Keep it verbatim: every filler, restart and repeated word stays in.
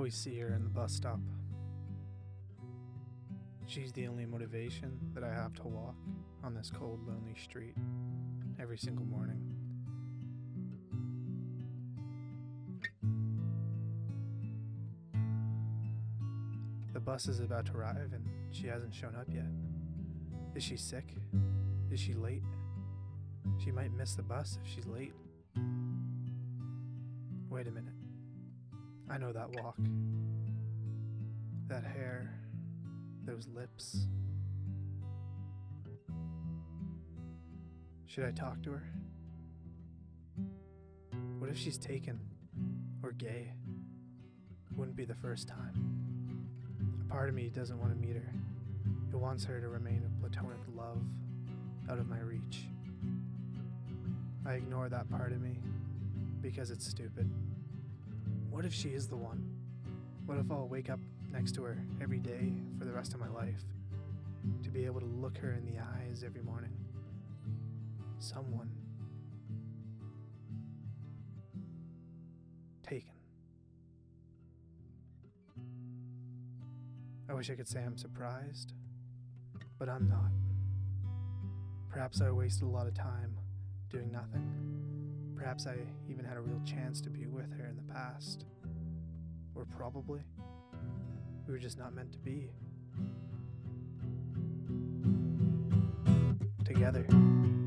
always see her in the bus stop. She's the only motivation that I have to walk on this cold, lonely street every single morning. The bus is about to arrive and she hasn't shown up yet. Is she sick? Is she late? She might miss the bus if she's late. Wait a minute. I know that walk. That hair. Those lips. Should I talk to her? What if she's taken or gay? Wouldn't be the first time. A part of me doesn't want to meet her. It wants her to remain a platonic love out of my reach. I ignore that part of me because it's stupid. What if she is the one? What if I'll wake up next to her every day for the rest of my life, to be able to look her in the eyes every morning? Someone taken. I wish I could say I'm surprised, but I'm not. Perhaps I wasted a lot of time doing nothing. Perhaps I even had a real chance to be with her in the past. Or probably, we were just not meant to be together.